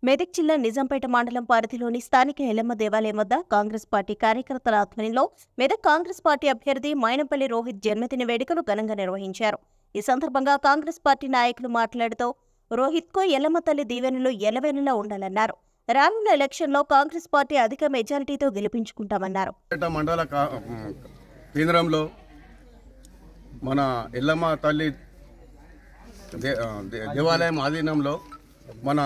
మెదక్ జిల్లా నిజాంపేట మండలం పరిధిలోని స్థానిక ఎల్లమ్మ దేవాలయం వద్ద కాంగ్రెస్ పార్టీ కార్యకర్తల ఆధ్వర్యంలో మెదక్ కాంగ్రెస్ పార్టీ అభ్యర్థి మైనంపల్లి రోహిత్ జన్మదిన వేడుకలు ఘనంగా నిర్వహించారు. ఈ సందర్భంగా కాంగ్రెస్ పార్టీ నాయకులు మాట్లాడుతూ రోహిత్కు ఎల్లమ్మ తల్లి దీవెనలు ఎల్లవేళలా ఉండాలన్నారు. రానున్న ఎలక్షన్లో కాంగ్రెస్ పార్టీ అధిక మెజారిటీతో గెలిపించుకుంటామన్నారు. మండల కేంద్రంలో మన ఎల్లమ్మ తల్లి దేవాలయం ఆధీనంలో మన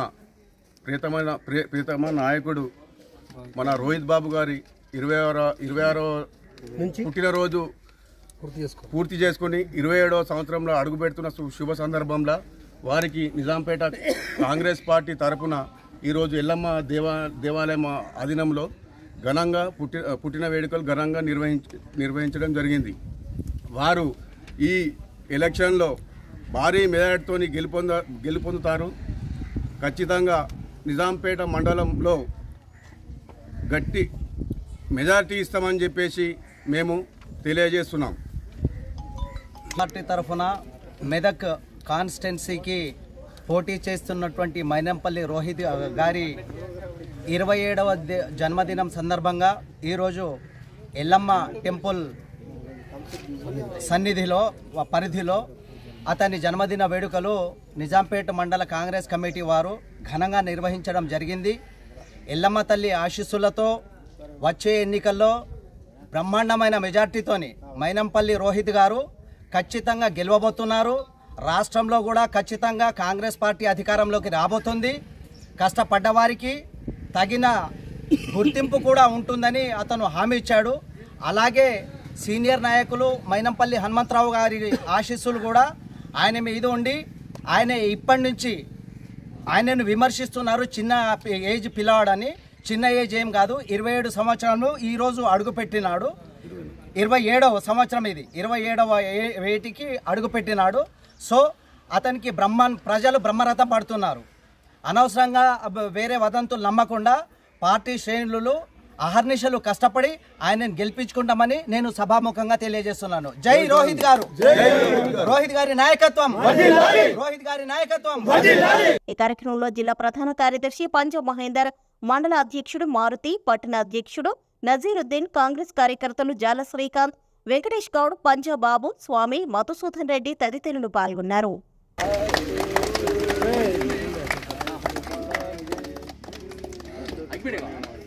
ప్రియతమ నాయకుడు మన రోహిత్ బాబు గారి 26వ పుట్టినరోజు పూర్తి చేసుకుని 27వ సంవత్సరంలో అడుగుపెడుతున్న శుభ సందర్భంలో వారికి నిజాంపేట కాంగ్రెస్ పార్టీ తరఫున ఈరోజు ఎల్లమ్మ దేవాలయం ఆధీనంలో ఘనంగా పుట్టిన వేడుకలు ఘనంగా నిర్వహించడం జరిగింది. వారు ఈ ఎలక్షన్లో భారీ మెజారిటీతో గెలుపొందుతారు. ఖచ్చితంగా నిజాంపేట మండలంలో గట్టి మెజారిటీ ఇస్తామని చెప్పేసి మేము తెలియజేస్తున్నాం. పార్టీ తరఫున మెదక్ కాన్స్టిట్యున్సీకి పోటీ చేస్తున్నటువంటి మైనంపల్లి రోహిత్ గారి 27వ జన్మదినం సందర్భంగా ఈరోజు ఎల్లమ్మ టెంపుల్ సన్నిధిలో పరిధిలో అతని జన్మదిన వేడుకలు నిజాంపేట మండల కాంగ్రెస్ కమిటీ వారు ఘనంగా నిర్వహించడం జరిగింది. ఎల్లమ్మ తల్లి ఆశీస్సులతో వచ్చే ఎన్నికల్లో బ్రహ్మాండమైన మెజార్టీతోని మైనంపల్లి రోహిత్ గారు ఖచ్చితంగా గెలవబోతున్నారు. రాష్ట్రంలో కూడా ఖచ్చితంగా కాంగ్రెస్ పార్టీ అధికారంలోకి రాబోతుంది. కష్టపడ్డవారికి తగిన గుర్తింపు కూడా ఉంటుందని అతను హామీ ఇచ్చాడు. అలాగే సీనియర్ నాయకులు మైనంపల్లి హనుమంతరావు గారి ఆశీస్సులు కూడా ఆయన మీద ఉండి ఆయన ఇప్పటి నుంచి ఆయనను విమర్శిస్తున్నారు. చిన్న ఏజ్ పిల్లవాడని. చిన్న ఏజ్ ఏం కాదు, 27 సంవత్సరాలు ఈరోజు అడుగుపెట్టినాడు. 27వ సంవత్సరం ఇది, 27వ ఏటికి అడుగుపెట్టినాడు. సో అతనికి ప్రజలు బ్రహ్మరథం పడుతున్నారు. అనవసరంగా వేరే వదంతులు నమ్మకుండా పార్టీ శ్రేణులు అహర్నిశలు కష్టపడి ఆయనను గెలిపించుకుంటామని నేను సభాముఖంగా తెలియజేస్తున్నాను. జై రోహిత్ గారు, రోహిత్ గారి నాయకత్వం, రోహిత్ గారి నాయకత్వం. ఈ కార్యక్రమంలో జిల్లా ప్రధాన కార్యదర్శి పంజాబ్ మహేందర్, మండల అధ్యక్షుడు మారుతి, పట్టణ అధ్యక్షుడు నజీరుద్దీన్, కాంగ్రెస్ కార్యకర్తలు జాల శ్రీకాంత్, వెంకటేష్ గౌడ్, పంజాబ్ బాబు, స్వామి, మధుసూదన్ రెడ్డి తదితరులు పాల్గొన్నారు.